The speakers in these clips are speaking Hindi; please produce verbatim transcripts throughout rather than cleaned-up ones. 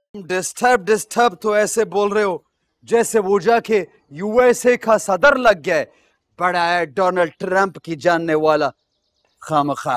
डिस्टर्ब डिस्टर्ब तो ऐसे बोल रहे हो जैसे वो जाके यूएसए का सदर लग गया है। बड़ा है डोनाल्ड ट्रंप की जानने वाला खामखा।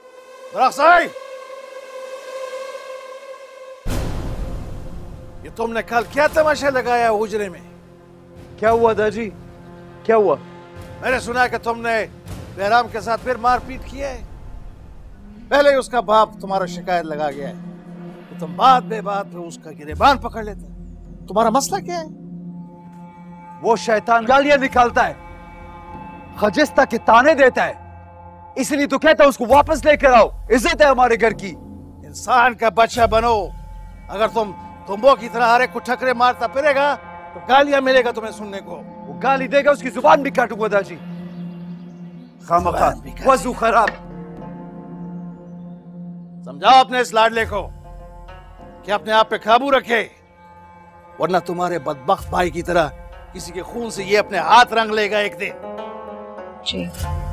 ये तुमने कल क्या तमाशा लगाया हुजरे में? क्या हुआ दादी, क्या हुआ? मैंने सुना कि तुमने बहराम के साथ फिर मारपीट की है। पहले उसका बाप तुम्हारा शिकायत लगा गया है कि तुम बात बे बात पे उसका गिरेबान पकड़ लेते। तुम्हारा मसला क्या है? वो शैतान गालियां निकालता है, खजिस्ता के ताने देता है, इसलिए तो कहता है उसको वापस लेकर आओ, इज्जत है हमारे घर की। इंसान का बच्चा बनो। अगर तुम तुम्बो की तरह हर एक को ठकरे मारता फिरेगा तो गालियां मिलेगा तुम्हें सुनने को। वो गाली देगा उसकी जुबान भी काटूंगा दादी। खामखा वजू खराब। समझाओ अपने इस लाडले को कि अपने आप पे काबू रखे, वरना तुम्हारे बदबख्त भाई की तरह किसी के खून से ये अपने हाथ रंग लेगा एक दिन। जी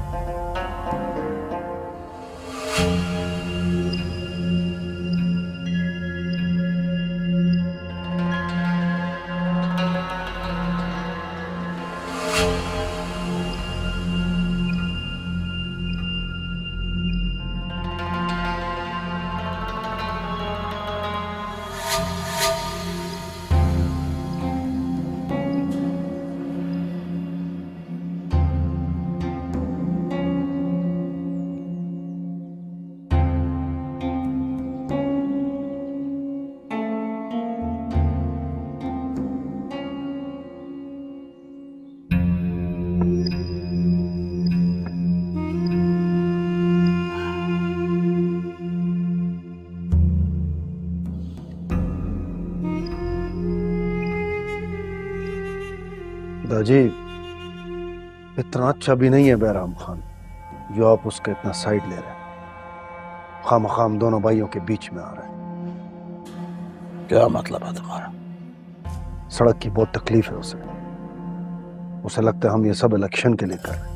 दादी, इतना अच्छा भी नहीं है बहराम खान जो आप उसका इतना साइड ले रहे हैं। खामखाम दोनों भाइयों के बीच में आ रहे हैं। क्या मतलब है तुम्हारा? सड़क की बहुत तकलीफ है उसे उसे लगता है हम ये सब इलेक्शन के लिए कर रहे हैं।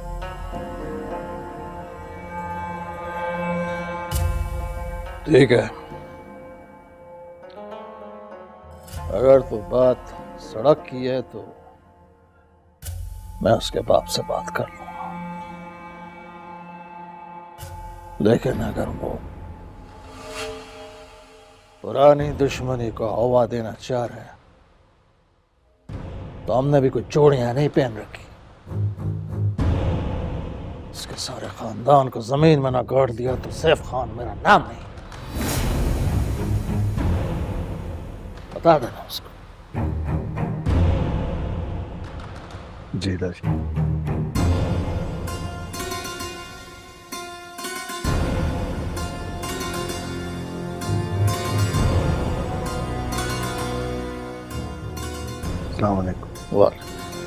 ठीक है, अगर तो बात सड़क की है तो मैं उसके बाप से बात कर लूंगा, लेकिन अगर वो पुरानी दुश्मनी को हवा देना चाह रहे हैं तो हमने भी कोई चूड़ियां नहीं पहन रखी। उसके सारे खानदान को जमीन में ना गाड़ दिया तो सैफ खान मेरा नाम नहीं। बता देना उसको। जी दादी। अस्सलाम वालेकुम। वाह,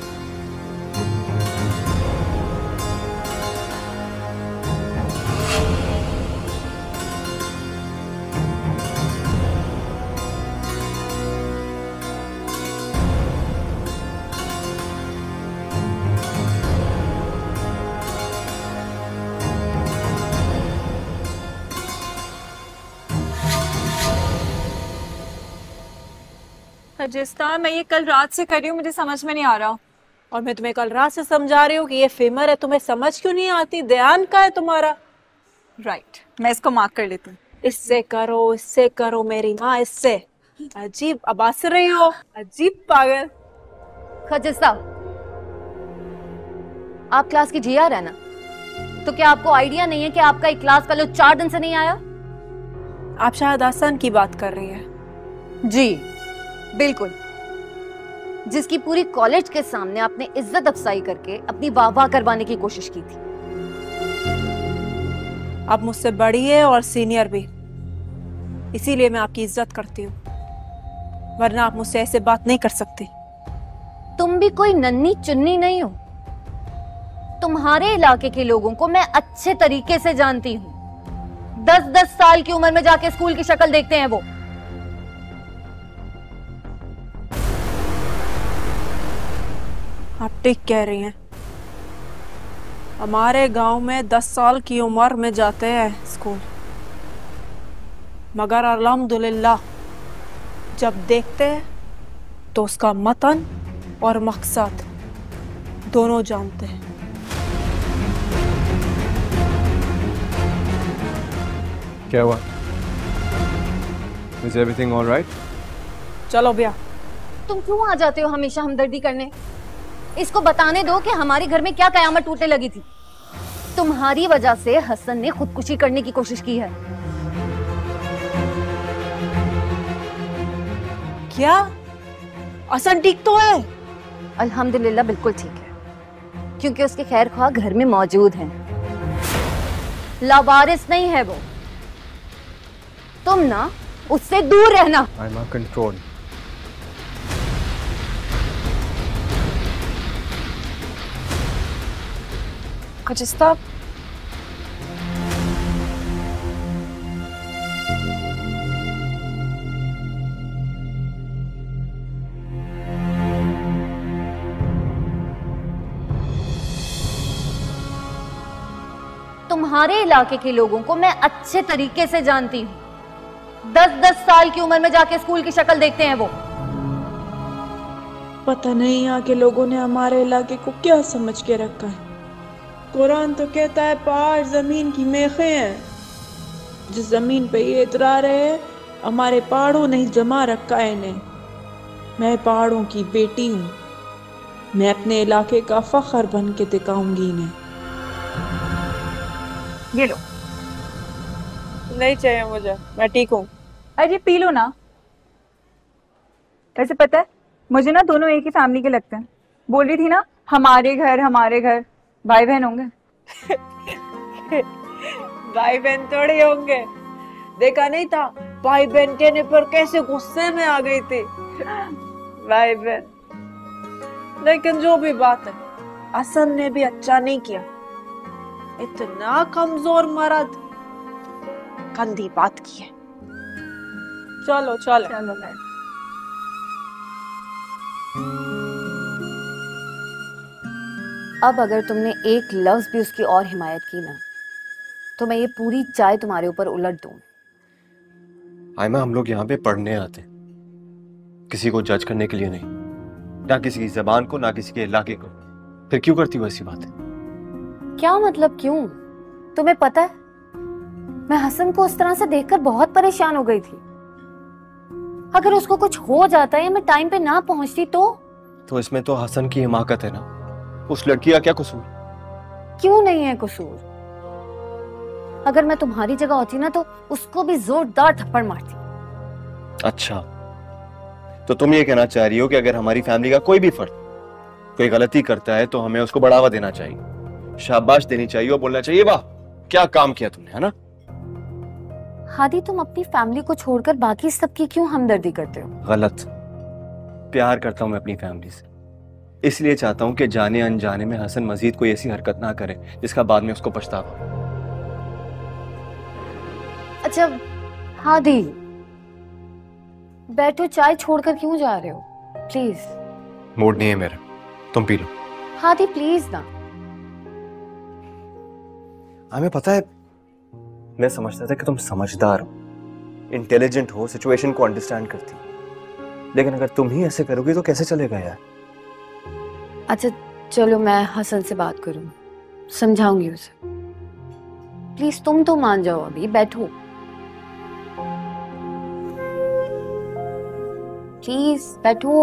जिस्ता मैं ये कल रात से कर रही हूँ, मुझे समझ में नहीं आ रहा। और मैं तुम्हें कल रात से समझा रही हूँ कि ये फेमर है, तुम्हें समझ क्यों नहीं आती? ध्यान का है तुम्हारा? राइट, मैं इसको मार्क कर लेती हूँ। इससे करो, इससे करो मेरी माँ, इससे। अजीब आवाज रही हो, अजीब पागल। खजिस्ता, आप क्लास की जीआर है ना, तो क्या आपको आइडिया नहीं है कि आपका एक क्लास फेलो चार दिन से नहीं आया? आप शायद आसान की बात कर रही है। जी बिल्कुल, जिसकी पूरी कॉलेज के सामने आपने इज्जत अफसाई करके अपनी वाह वाह करवाने की कोशिश की थी। आप मुझसे बड़ी है और सीनियर भी, इसीलिए मैं आपकी इज्जत करती हूँ, वरना आप मुझसे ऐसे बात नहीं कर सकती। तुम भी कोई नन्ही चुन्नी नहीं हो। तुम्हारे इलाके के लोगों को मैं अच्छे तरीके से जानती हूँ। दस दस साल की उम्र में जाके स्कूल की शक्ल देखते हैं वो। आप ठीक कह रही हैं। हमारे गांव में दस साल की उम्र में जाते हैं स्कूल, मगर अल्हम्दुलिल्लाह जब देखते हैं तो उसका मतन और मकसद दोनों जानते हैं। क्या हुआ? Is everything all right? चलो भैया। तुम क्यों आ जाते हो हमेशा हमदर्दी करने? इसको बताने दो कि हमारे घर में क्या कयामत टूटने लगी थी। तुम्हारी वजह से हसन ने खुदकुशी करने की कोशिश की है। क्या हसन ठीक तो है? अल्हम्दुलिल्लाह बिल्कुल ठीक है, क्योंकि उसके खैर ख्वाह घर में मौजूद हैं। लावारिस नहीं है वो। तुम ना उससे दूर रहना। I'm on control. खजिस्ता, तुम्हारे इलाके के लोगों को मैं अच्छे तरीके से जानती हूँ। दस दस साल की उम्र में जाके स्कूल की शक्ल देखते हैं वो। पता नहीं यहाँ के लोगों ने हमारे इलाके को क्या समझ के रखा है। कुरान तो कहता है पहाड़ जमीन की मेखें हैं। जिस जमीन पे ये इतरा रहे हैं, हमारे पहाड़ों ने जमा रखा है इन्हें। मैं पहाड़ों की बेटी हूँ। मैं अपने इलाके का फख्र बन के दिखाऊंगी इन्हें। ये लो। नहीं चाहिए मुझे, मैं ठीक हूँ। अरे पी लो ना। वैसे पता है मुझे ना दोनों एक ही फैमिली के लगते हैं। बोल रही थी ना हमारे घर हमारे घर, भाई बहन होंगे। भाई बहन थोड़े होंगे। देखा नहीं था भाई बहन कहने पर कैसे गुस्से में आ गई थी। भाई बहन। लेकिन जो भी बात है, हसन ने भी अच्छा नहीं किया। इतना कमजोर मर्द गंदी बात की है। चलो चलो चलो भाई। अब अगर तुमने एक लफ्ज भी उसकी और हिमायत की ना, तो मैं ये पूरी चाय तुम्हारे ऊपर उलट दूं। आयमा, हम लोग यहाँ पे पढ़ने आते, किसी को जज करने के लिए नहीं। ना किसी की जबान को, ना किसी के इलाके को। फिर क्यों करती हो ऐसी बातें? क्या मतलब क्यों? तुम्हें पता है मैं हसन को उस तरह से देखकर बहुत परेशान हो गई थी। अगर उसको कुछ हो जाता या मैं टाइम पे ना पहुंचती तो तो इसमें तो हसन की हिमाकत है ना। उस लड़की का क्या कसूर? क्यों नहीं है कसूर? अगर मैं तुम्हारी जगह होती ना तो उसको भी जोरदार थप्पड़ मारती। अच्छा, तो तुम ये कहना चाह रही हो कि अगर हमारी फैमिली का कोई भी फर्द कोई गलती करता है तो हमें उसको बढ़ावा देना चाहिए, शाबाश देनी चाहिए और बोलना चाहिए वाह क्या काम किया तुमने, है ना? हादी, तुम अपनी फैमिली को छोड़कर बाकी सबकी क्यों हमदर्दी करते हो? गलत। प्यार करता हूं मैं अपनी फैमिली से, इसलिए चाहता हूं कि जाने अनजाने में हसन मजीद कोई ऐसी हरकत ना करे जिसका बाद में उसको पछतावा। अच्छा हादी, बैठो, चाय छोड़कर क्यों जा रहे हो? प्लीज। मूड नहीं है मेरा, तुम पी लो। हादी प्लीज ना। हमें पता है, मैं समझता था कि तुम समझदार हो, इंटेलिजेंट हो, सिचुएशन को अंडरस्टैंड करती हो, लेकिन अगर तुम ही ऐसे करोगी तो कैसे चलेगा यार? अच्छा चलो मैं हसन से बात करूं, समझाऊंगी उसे। प्लीज तुम तो मान जाओ, अभी बैठो प्लीज बैठो।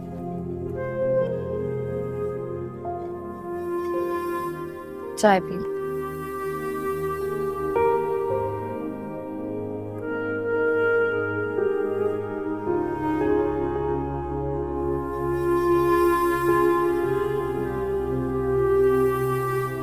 चाय पी लो।